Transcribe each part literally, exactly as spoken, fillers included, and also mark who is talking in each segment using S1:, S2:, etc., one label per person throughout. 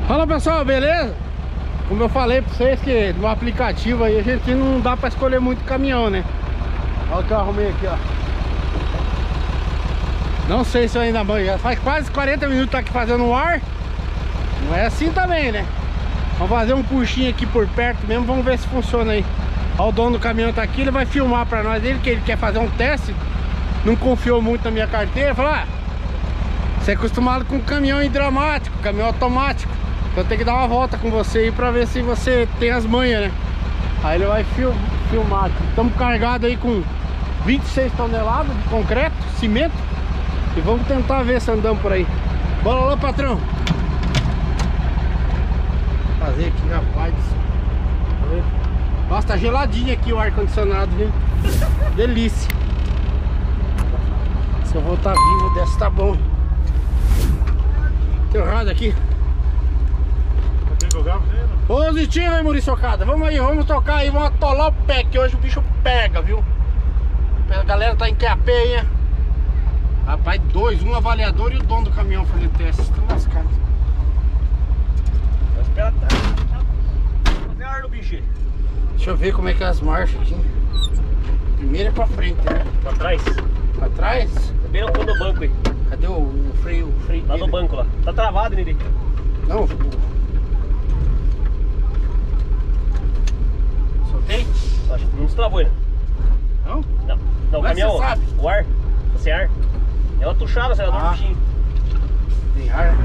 S1: Fala pessoal, beleza? Como eu falei pra vocês que no aplicativo aí a gente não dá pra escolher muito caminhão, né? Olha o que eu arrumei aqui, ó. Não sei se eu ainda banho, já faz quase quarenta minutos que tá aqui fazendo o ar. Não é assim também, né? Vamos fazer um puxinho aqui por perto mesmo, vamos ver se funciona aí. Ó, o dono do caminhão tá aqui, ele vai filmar pra nós. Ele que ele quer fazer um teste, não confiou muito na minha carteira. Falou, ah, você é acostumado com caminhão hidromático, caminhão automático, então tem que dar uma volta com você aí pra ver se você tem as manhas, né? Aí ele vai fil filmar aqui. Estamos carregados aí com vinte e seis toneladas de concreto, cimento. E vamos tentar ver se andamos por aí. Bora lá, patrão. Vou fazer aqui, rapaz. Nossa, tá geladinho aqui o ar-condicionado, viu? Delícia. Se eu voltar vivo dessa tá bom. Tem errado aqui. Positivo, hein, Muriçocada? Vamos aí, vamos tocar aí, vamos atolar o pé, que hoje o bicho pega, viu? A galera tá em Q A P, hein? Rapaz, dois, um avaliador e o dono do caminhão fazer teste. Estão lascados.
S2: Vai esperar tá. Fazer ar do bicho.
S1: Deixa eu ver como é que é as marchas aqui. Primeiro é pra frente, né?
S2: Pra trás.
S1: Pra trás?
S2: Bem no fundo do banco aí.
S1: Cadê o, o freio? O freio
S2: lá
S1: dele?
S2: no banco lá. Tá travado nele.
S1: Não. Soltei?
S2: Acho que não destravou ainda.
S1: Não?
S2: Não. Não, o
S1: Mas
S2: caminhão,
S1: você sabe?
S2: o ar. Tá sem ar. É uma tuchada, acelerador
S1: Ah.
S2: do bichinho.
S1: Tem ar.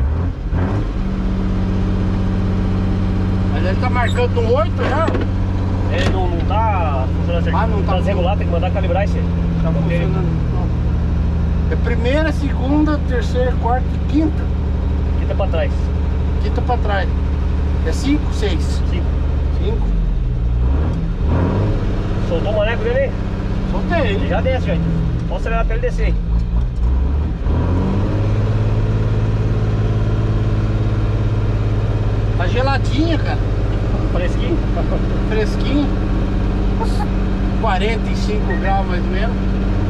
S1: Mas ele tá marcando um oito já?
S2: Ele não, não tá funcionando certinho.
S1: Ah, não tá.
S2: Tá desregulado, tem que mandar calibrar esse.
S1: Tá funcionando. Não. É primeira, segunda, terceira, quarta e quinta.
S2: Quinta pra trás.
S1: Quinta pra trás. É cinco, seis?
S2: Cinco.
S1: Cinco.
S2: Soltou o maneco dele aí?
S1: Soltei.
S2: Ele já desce, gente. Vamos acelerar pra ele descer aí.
S1: Tá geladinha, cara.
S2: Fresquinho?
S1: Fresquinho. quarenta e cinco graus mais ou menos.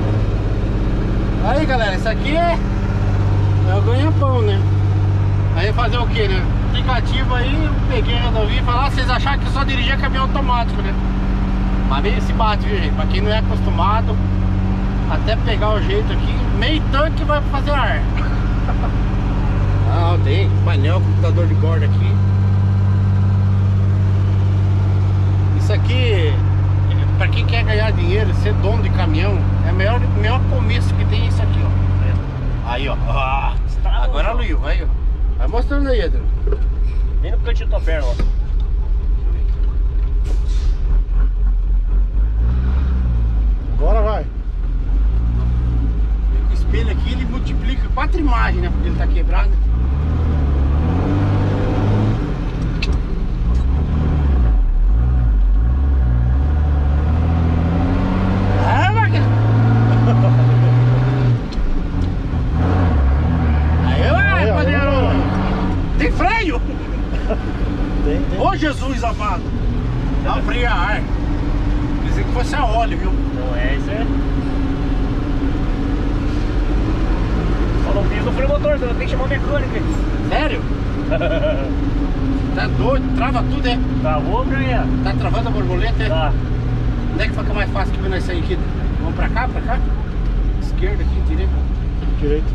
S1: Aí, galera, isso aqui é, é o ganha-pão, né? Aí fazer o que, né? Aplicativo aí, eu peguei, resolvi falar, ah, vocês acharam que eu só dirigia caminhão automático, né? Mas meio se bate, viu, gente? Pra quem não é acostumado, até pegar o jeito aqui, meio tanque vai fazer ar. Ah, tem painel, computador de bordo aqui. Isso aqui, pra quem quer ganhar dinheiro, ser dono de caminhão, é o melhor, melhor começo que tem isso aqui, ó. Aí, ó. Ah, agora Luiu, aí, ó. Vai mostrando aí, Edro.
S2: Bem no cantinho da tua perna, ó.
S1: Agora vai. O espelho aqui, ele multiplica quatro imagens, né? Porque ele tá quebrado. Ah, máquina! Aí vai, padrinho! Tem freio?
S2: Tem, tem.
S1: Ô, Jesus amado! Dá um freio a ar. Pensei que fosse a óleo, viu?
S2: Não é, isso é. Só não fiz no freio motor, você não tem que chamar o mecânico aí.
S1: Sério? Tá doido? Trava tudo, é?
S2: Travou, ganha.
S1: Tá travando a borboleta, é?
S2: Tá.
S1: Onde é que fica mais fácil que nós sair aqui? Vamos pra cá, pra cá? Esquerda aqui, direita?
S2: Direito.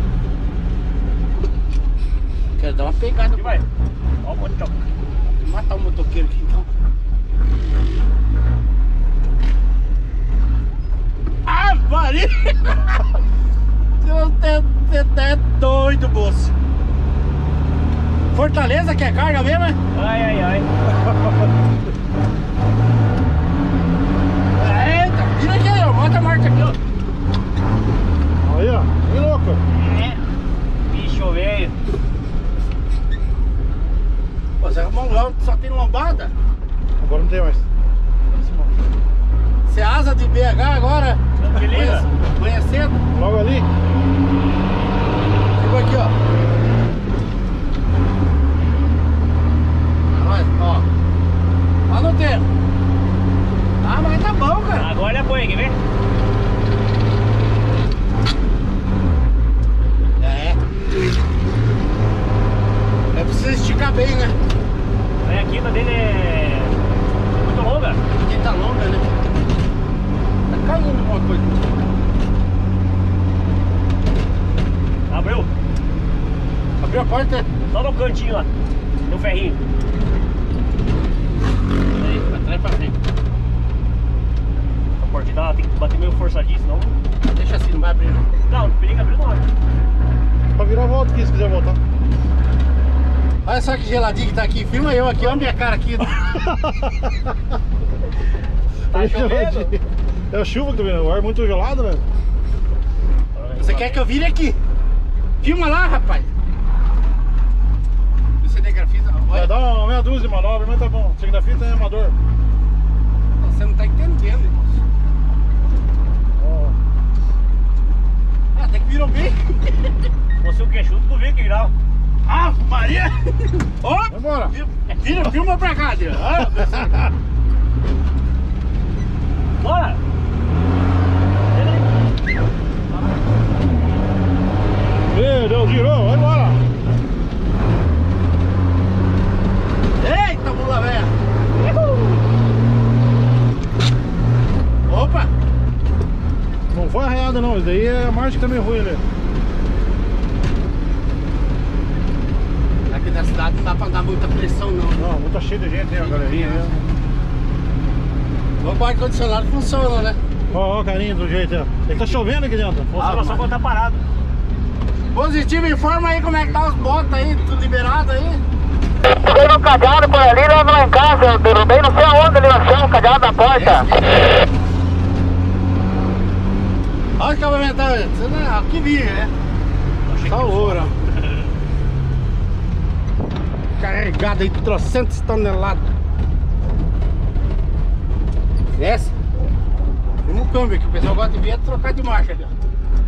S1: Quero dar uma pegada.
S2: Aqui vai. Ó o motor.
S1: Vou matar o motoqueiro aqui então. Ah, Maria! Você é doido, moço. Fortaleza que é carga mesmo, é?
S2: Ai, ai, ai.
S1: Eita, vira aqui, ó. Bota a marca aqui, ó. Aí, ó. Que louco.
S2: É. Bicho velho.
S1: Pô, você arrumou um lado, só tem lombada?
S3: Agora não tem mais.
S1: Você é asa de B H agora?
S2: Beleza.
S1: Manhã cedo?
S3: Logo ali?
S1: Chegou aqui, ó. Olha, ó. Ó no tempo. Ah, mas tá bom, cara.
S2: Agora é boa, quer ver?
S1: É. É preciso esticar bem, né?
S2: Aí a quinta dele é muito longa.
S1: A quinta longa, né? Tá caindo alguma coisa.
S2: Abriu.
S1: Abriu a porta?
S2: Só no cantinho lá. No ferrinho.
S1: Aí, pra trás e pra frente.
S2: A porta dá, tem que bater meio forçadinho, senão.
S1: Deixa assim, não vai abrir não.
S2: Não, não periga abrir não.
S3: Pra virar a volta aqui se quiser voltar.
S1: Olha só que geladinho que tá aqui. Filma eu aqui, olha a minha cara aqui.
S2: Tá chovendo?
S3: É a chuva que tá vendo, o ar muito gelado, né?
S1: Você quer que eu vire aqui? Filma lá, rapaz. O cinegrafista,
S3: Vai
S1: olha.
S3: dar uma meia dúzia de manobra, mas tá bom. O cinegrafista é amador.
S1: Você não tá entendendo, irmão.
S3: Ó.
S1: Ah, até que virou bem.
S2: Você o queixudo, tu vê que virar.
S1: Ah, Maria! Ó!
S3: Vai embora.
S1: Vira, filma pra cá, Deus. Ah,
S2: Bora!
S3: Meu Deus, girou, vai embora.
S1: eita, mula velha! Opa!
S3: Não foi arreada não, isso daí é a marcha que tá meio ruim ali.
S1: Aqui na cidade não dá pra dar muita pressão, não.
S3: Não, muito cheio de gente aí, a galerinha aí.
S1: O ar-condicionado funciona, né?
S3: Ó, ó o carinho do jeito aí. É que tá chovendo aqui dentro.
S2: Funciona
S1: Ah,
S2: só quando tá parado.
S1: Positivo, informa aí como é que tá os botas aí, tudo liberado aí.
S4: Tem um cadeado por ali, leva lá em casa, eu derrubei não sei aonde ali no chão, o cadeado da porta.
S1: Olha o acabamento, você não é aqui vinha, né? Só ouro, ó. Carregado aí, trocentas toneladas. Desce. Tem um câmbio aqui, o pessoal gosta de ver trocar de marcha ali, ó.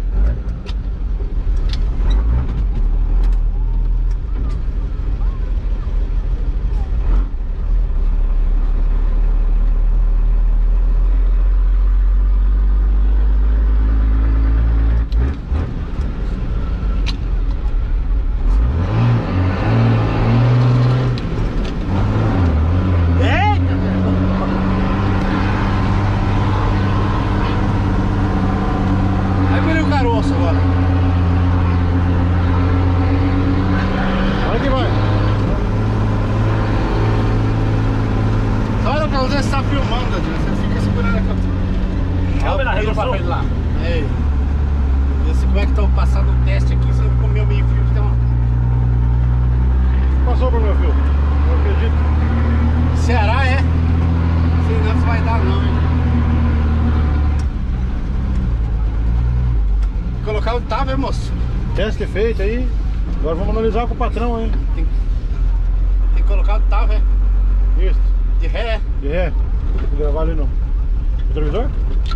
S3: Teste feito aí. Agora vamos analisar com o patrão aí.
S1: Tem, tem que colocar onde tava, é?
S3: Isso.
S1: De ré.
S3: De ré. Vou gravar ali no retrovisor.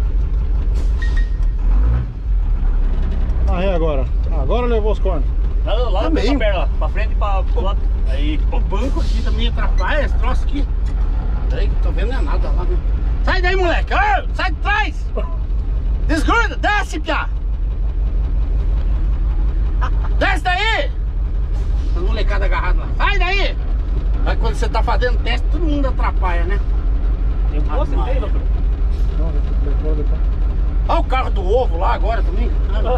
S3: Na ré agora. Agora levou os cornos.
S2: Lá, lá na perna, lá, pra frente e pra, pro lado. Aí.
S1: O banco aqui também atrapalha, esse troço aqui. Peraí, tô vendo é nada lá, né? Sai daí, moleque! Oh, sai de trás! Desgruda! Desce, piá! Desce daí! Essa molecada agarrada lá. Sai daí! Aí quando você tá fazendo teste, todo mundo atrapalha, né?
S2: Tem um posto, não tem, doutor?
S3: Não, depois, depois.
S1: Olha o carro do ovo lá agora também.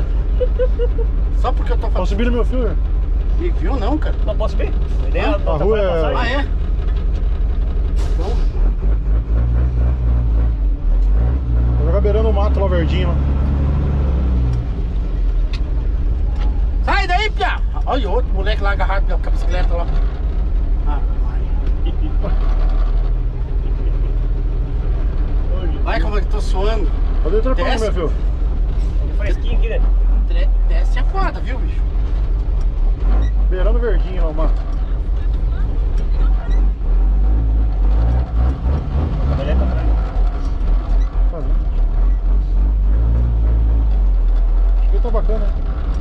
S1: Só porque eu tô
S3: Posso
S1: fazendo.
S3: subir no meu fio, né?
S1: E viu não, cara?
S2: Não posso ver. A ideia
S1: Ah,
S2: é
S3: a rua é-
S1: Ah, é? Então,
S3: Vou jogar beirando o mato lá verdinho, ó.
S1: sai daí, piá! Olha o outro moleque lá agarrado com a bicicleta lá. Ah, olha como eu tô suando.
S3: Cadê o trapão,
S1: Desce.
S3: meu filho?
S2: fresquinho aqui, né?
S1: Tre- Desce é foda, viu, bicho?
S3: Beirando verdinho lá o mato.
S2: Olha pra trás.
S3: Tá vendo? Acho que tá bacana, né?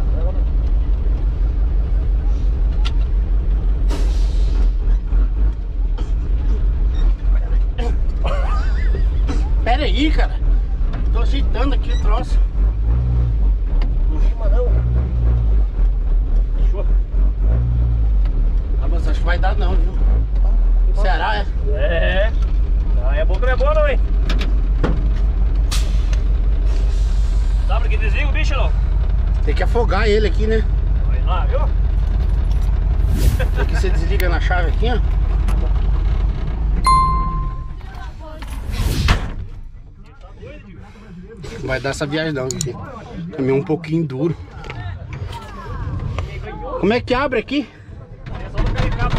S1: Pera aí, cara. Tô ajeitando aqui o troço.
S2: Não chama não. Fechou.
S1: Ah, mas acho que vai dar não, viu? Ceará, é?
S2: É. Ah, é bom que não é bom não, hein? Sabe que desliga o bicho, não?
S1: Tem que afogar ele aqui, né?
S2: Vai lá, viu?
S1: Aqui você desliga na chave aqui, ó. Vai dar essa viagem não, aqui. Caminhão um pouquinho duro. Como é que abre aqui?
S2: É só no caricado.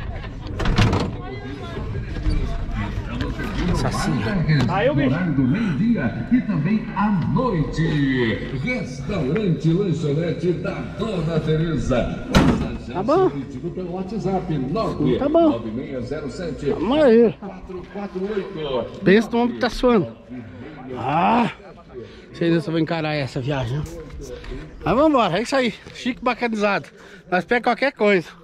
S2: Aí o bicho.
S5: Horário do meio-dia e também à noite. Restaurante Lanchonete da Dona Teresa.
S1: Tá bom.
S5: Pelo WhatsApp nove
S1: Tá bom.
S5: nove seis zero sete
S1: Vamos aí.
S5: quatro quatro oito.
S1: Pensa no homem que tá suando. Ah! Sei se eu vou encarar essa viagem. Mas vamos embora, é isso aí. Chique bacanizado. Nós pegamos qualquer coisa.